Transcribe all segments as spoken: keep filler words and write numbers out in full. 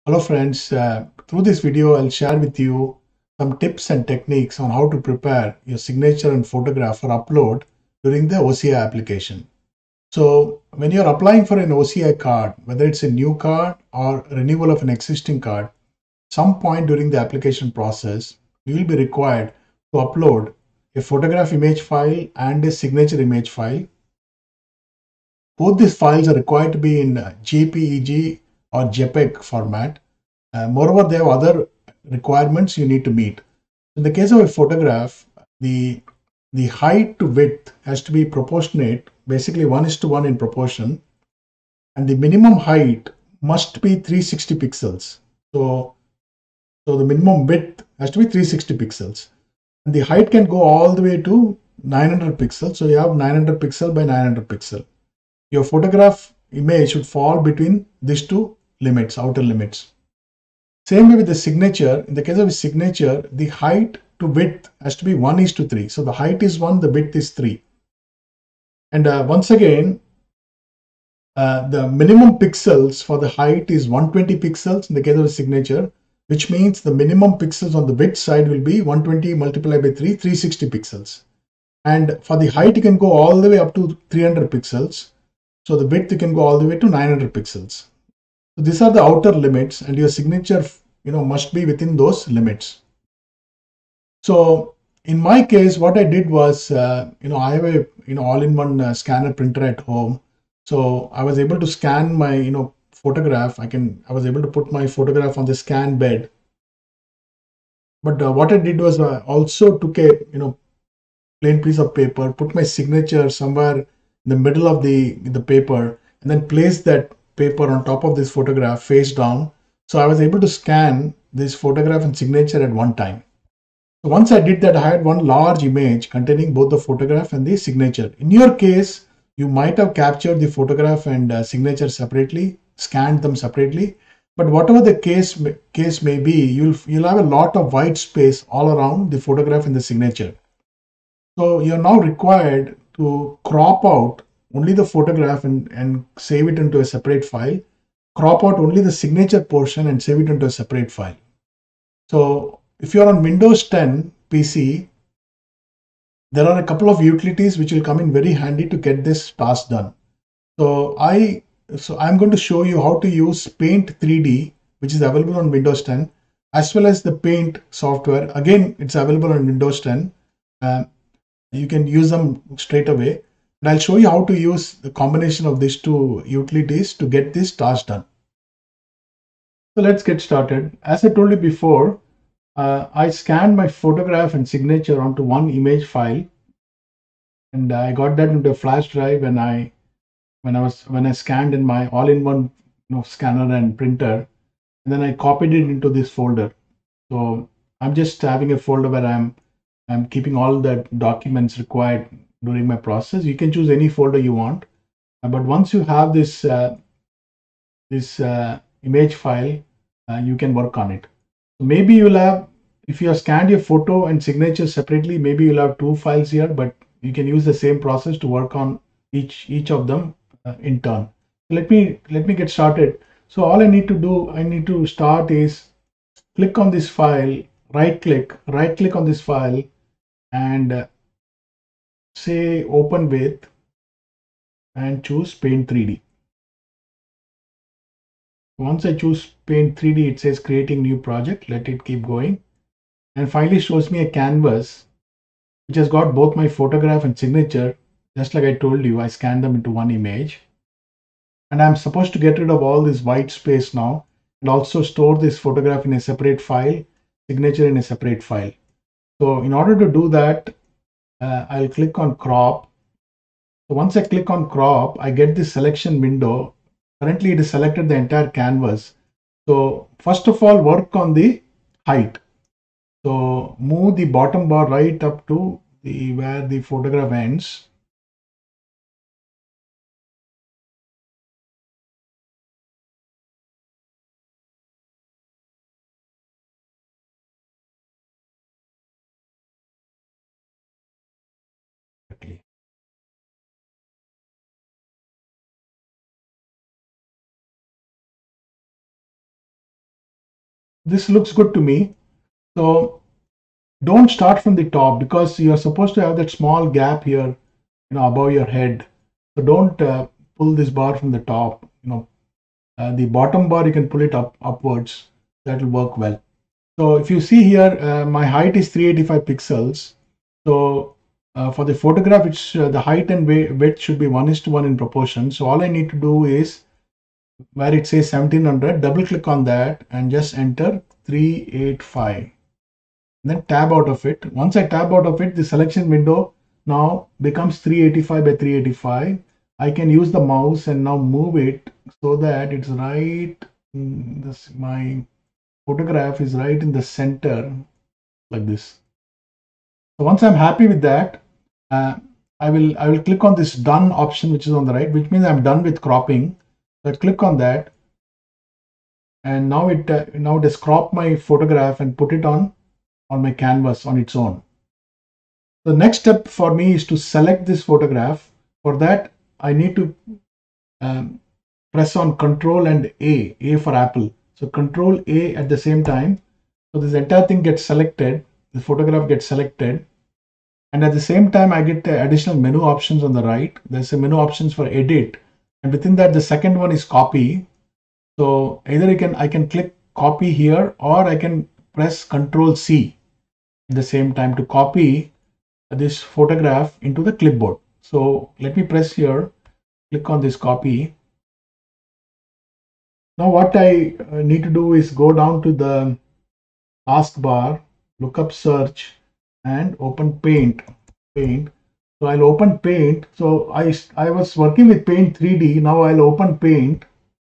Hello friends, uh, through this video I'll share with you some tips and techniques on how to prepare your signature and photograph for upload during the O C I application. So when you're applying for an O C I card, whether it's a new card or renewal of an existing card, some point during the application process, you will be required to upload a photograph image file and a signature image file. Both these files are required to be in J P E G or JPEG format. Uh, moreover, they have other requirements you need to meet. In the case of a photograph, the the height to width has to be proportionate, basically one is to one in proportion, and the minimum height must be three hundred sixty pixels. So, so the minimum width has to be three hundred sixty pixels, and the height can go all the way to nine hundred pixels. So you have nine hundred pixel by nine hundred pixel. Your photograph image should fall between these two limits, outer limits. Same way with the signature. In the case of a signature, the height to width has to be one is to three. So the height is one, the width is three. And uh, once again, uh, the minimum pixels for the height is one hundred twenty pixels in the case of a signature, which means the minimum pixels on the width side will be one hundred twenty multiplied by three, three hundred sixty pixels. And for the height, you can go all the way up to three hundred pixels. So the width, you can go all the way to nine hundred pixels. So these are the outer limits, and your signature, you know, must be within those limits. So in my case, what I did was, uh, you know, I have a, you know, all-in-one uh, scanner printer at home. So I was able to scan my, you know, photograph. I can, I was able to put my photograph on the scan bed. But uh, what I did was I also took a, you know, plain piece of paper, put my signature somewhere in the middle of the, the paper, and then placed that paper on top of this photograph face down. So I was able to scan this photograph and signature at one time. So once I did that, I had one large image containing both the photograph and the signature. In your case, you might have captured the photograph and uh, signature separately, scanned them separately. But whatever the case case may be, you'll you'll have a lot of white space all around the photograph and the signature. So you're now required to crop out only the photograph and, and save it into a separate file. Crop out only the signature portion and save it into a separate file. So if you're on Windows ten P C, there are a couple of utilities which will come in very handy to get this task done. So I so I'm going to show you how to use Paint three D, which is available on Windows ten, as well as the Paint software. Again, it's available on Windows ten. Um, you can use them straight away. And I'll show you how to use the combination of these two utilities to get this task done. So let's get started. As I told you before, uh, I scanned my photograph and signature onto one image file, and I got that into a flash drive when I when I was when I scanned in my all-in-one, you know, scanner and printer, and then I copied it into this folder. So I'm just having a folder where I'm I'm keeping all the documents required during my process. You can choose any folder you want, uh, but once you have this uh, this uh, image file, uh, you can work on it. So maybe you'll have, if you have scanned your photo and signature separately, maybe you'll have two files here, but you can use the same process to work on each each of them uh, in turn. Let me let me get started. So all I need to do, I need to start is click on this file, right click, right click on this file, and uh, say open with, and choose Paint three D. Once I choose Paint three D, it says creating new project. Let it keep going, and finally shows me a canvas which has got both my photograph and signature. Just like I told you, I scanned them into one image, and I'm supposed to get rid of all this white space now, and also store this photograph in a separate file, signature in a separate file. So in order to do that, uh, I'll click on crop. So once I click on crop, I get this selection window. Currently it is selected the entire canvas. So first of all, work on the height. So move the bottom bar right up to the where the photograph ends. this looks good to me. So don't start from the top, because you're supposed to have that small gap here, you know, above your head. So don't uh, pull this bar from the top. You know, uh, the bottom bar you can pull it up upwards. That will work well. So if you see here, uh, my height is three eighty-five pixels. So uh, for the photograph, it's uh, the height and width should be one is to one in proportion. So all I need to do is, where it says seventeen hundred, double click on that and just enter three eighty-five. Then tab out of it. Once I tab out of it, the selection window now becomes three eighty-five by three eighty-five. I can use the mouse and now move it so that it's right in this, my photograph is right in the center, like this. So once I'm happy with that, uh, I will I will click on this done option, which is on the right, which means I'm done with cropping. So I click on that, and now it uh, now it has cropped my photograph and put it on on my canvas on its own. The next step for me is to select this photograph. For that, I need to um, press on Control and A, A for Apple. So Control A at the same time. So this entire thing gets selected, the photograph gets selected. And at the same time, I get the additional menu options on the right. There's a menu options for edit. And within that, the second one is copy. So either I can, I can click copy here, or I can press Control C at the same time to copy this photograph into the clipboard. So let me press here, click on this copy. Now what I need to do is go down to the taskbar, look up search and open paint. Paint. So I'll open paint. So I, I was working with paint three D. Now I'll open paint.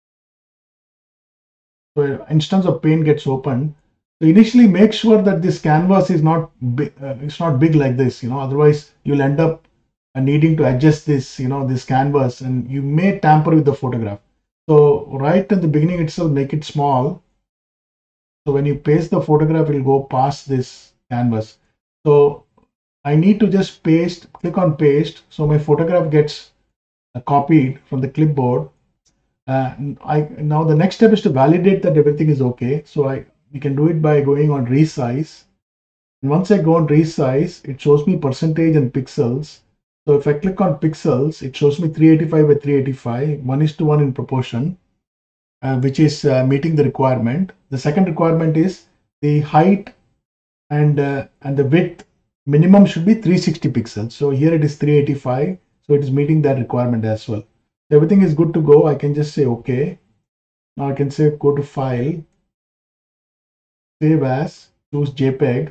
So instance of paint gets opened. So initially make sure that this canvas is not big, uh, it's not big like this, you know, otherwise you'll end up uh, needing to adjust this, you know, this canvas, and you may tamper with the photograph. So right in the beginning itself, make it small. So when you paste the photograph, it will go past this canvas. So I need to just paste, click on paste. So my photograph gets uh, copied from the clipboard. Uh, I now the next step is to validate that everything is okay. So I you can do it by going on resize. And once I go on resize, it shows me percentage and pixels. So if I click on pixels, it shows me three eighty-five by three eighty-five, one is to one in proportion, uh, which is uh, meeting the requirement. The second requirement is the height and uh, and the width minimum should be three sixty pixels. So here it is three eighty-five. So it is meeting that requirement as well. Everything is good to go. I can just say OK. Now I can say go to File, Save As, choose JPEG,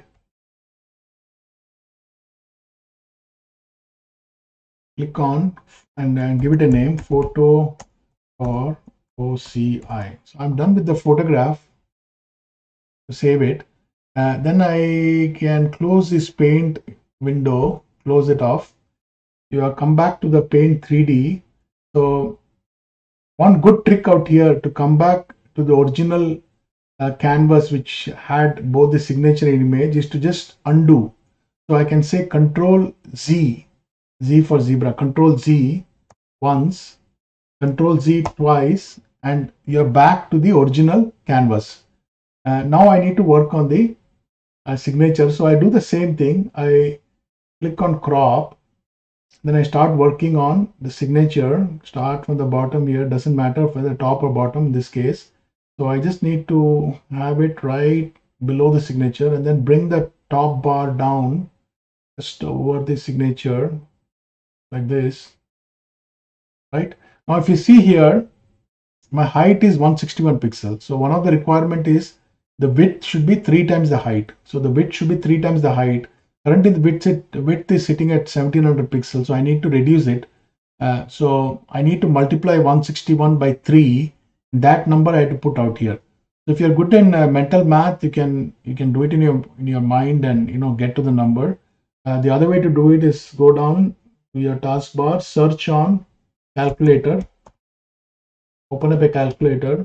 click on and then give it a name, photo or O C I. So I'm done with the photograph. To save it, uh, then I can close this paint window, close it off. You have come back to the paint three D. So one good trick out here to come back to the original uh, canvas which had both the signature and image is to just undo. So I can say Control Z, Z for zebra, Control Z once, Control Z twice, and you're back to the original canvas. Uh, now I need to work on the uh, signature. So I do the same thing. I click on crop. Then I start working on the signature. Start from the bottom here. Doesn't matter whether top or bottom in this case. So I just need to have it right below the signature and then bring the top bar down just over the signature like this. Right. Now if you see here, my height is one sixty-one pixels. So one of the requirement is the width should be three times the height. So the width should be three times the height. Currently the width, it, width is sitting at seventeen hundred pixels. So I need to reduce it. Uh, so I need to multiply one sixty-one by three. That number I have to put out here. So if you're good in uh, mental math, you can you can do it in your in your mind and you know get to the number. Uh, the other way to do it is go down to your taskbar, search on calculator, open up a calculator.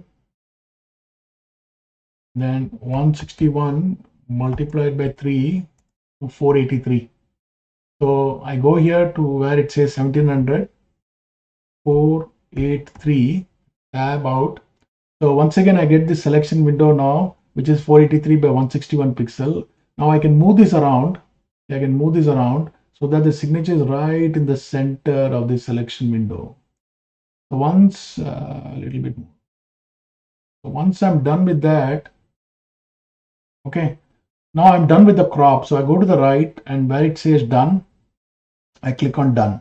Then one sixty-one multiplied by three to four eighty-three. So I go here to where it says seventeen hundred, four eighty-three, tab out. So once again I get this selection window now. which is four eighty-three by one sixty-one pixel. Now I can move this around. I can move this around so that the signature is right in the center of the selection window. So once uh, a little bit more. So once I'm done with that, okay, now I'm done with the crop. So I go to the right, and where it says done, I click on done.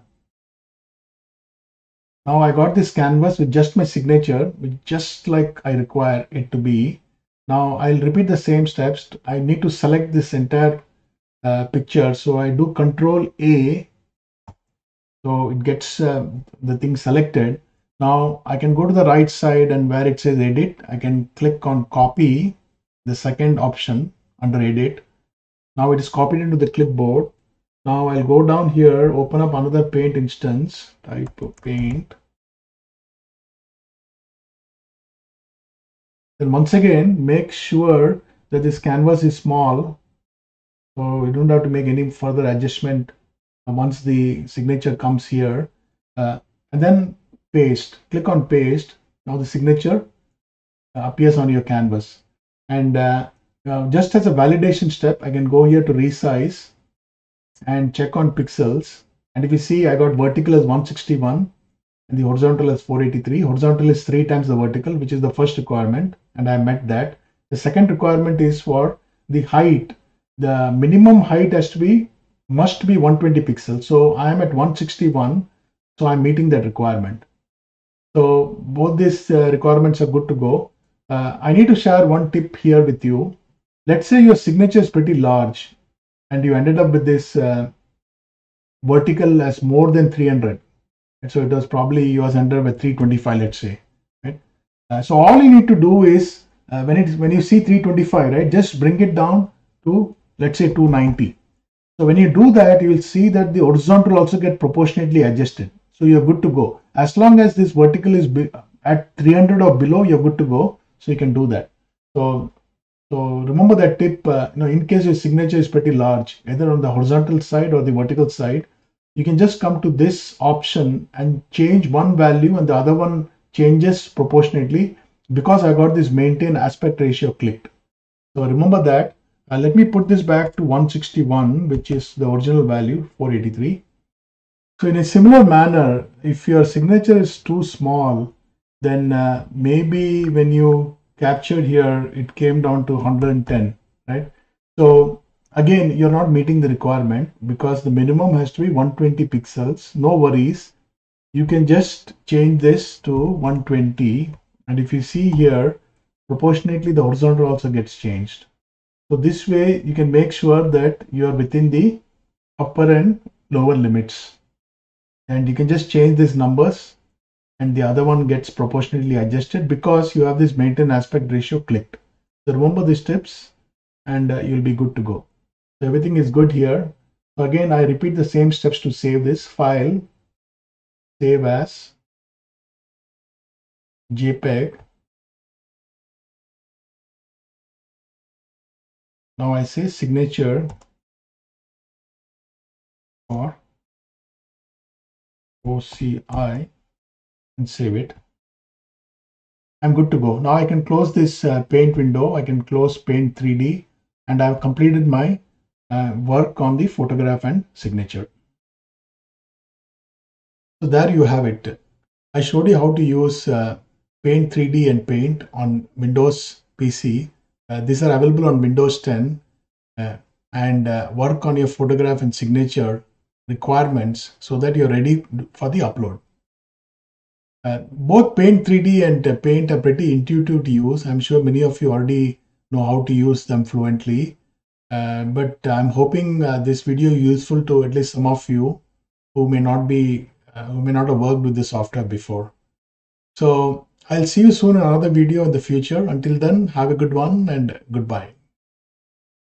Now I got this canvas with just my signature, with just like I require it to be. Now I'll repeat the same steps. I need to select this entire uh, picture. So I do Control A. So it gets uh, the thing selected. Now I can go to the right side, and where it says edit, I can click on copy, the second option under edit. Now it is copied into the clipboard. Now I'll go down here, open up another paint instance, type of paint. Then once again, make sure that this canvas is small. So you don't have to make any further adjustment once the signature comes here. Uh, and then paste, click on paste. Now the signature uh, appears on your canvas. And uh, uh, just as a validation step, I can go here to resize and check on pixels. And if you see, I got vertical as one sixty-one and the horizontal as four eighty-three. Horizontal is three times the vertical, which is the first requirement, and I met that. The second requirement is for the height. The minimum height has to be, must be one twenty pixels. So I am at one sixty-one, so I'm meeting that requirement. So both these uh, requirements are good to go. Uh, I need to share one tip here with you. Let's say your signature is pretty large and you ended up with this uh, vertical as more than three hundred. So it was probably yours under with three twenty-five, let's say. Right? Uh, so all you need to do is uh, when it's when you see three twenty-five, right, just bring it down to, let's say, two ninety. So when you do that, you will see that the horizontal also get proportionately adjusted. So you're good to go. As long as this vertical is at three hundred or below, you're good to go. So you can do that. So So remember that tip, uh, you know, in case your signature is pretty large, either on the horizontal side or the vertical side, you can just come to this option and change one value and the other one changes proportionately, because I got this maintain aspect ratio clicked. So remember that. Uh, let me put this back to one sixty-one, which is the original value, four eighty-three. So in a similar manner, if your signature is too small, then uh, maybe when you captured here, it came down to one hundred ten, right? So again, you're not meeting the requirement because the minimum has to be one twenty pixels. No worries. You can just change this to one twenty. And if you see here, proportionately, the horizontal also gets changed. So this way, you can make sure that you're within the upper and lower limits. And you can just change these numbers, and the other one gets proportionately adjusted because you have this maintain aspect ratio clicked. So remember these tips, and uh, you'll be good to go. So everything is good here. So again, I repeat the same steps to save this file. Save as JPEG. Now I say signature for O C I and save it. I'm good to go. Now I can close this uh, paint window. I can close Paint three D, and I've completed my uh, work on the photograph and signature. So there you have it. I showed you how to use uh, Paint three D and Paint on Windows P C. Uh, these are available on Windows ten, uh, and uh, work on your photograph and signature requirements so that you're ready for the upload. Uh, both Paint three D and uh, Paint are pretty intuitive to use. I'm sure many of you already know how to use them fluently. Uh, but I'm hoping uh, this video is useful to at least some of you who may not be, uh, who may not have worked with the software before. So I'll see you soon in another video in the future. Until then, have a good one and goodbye.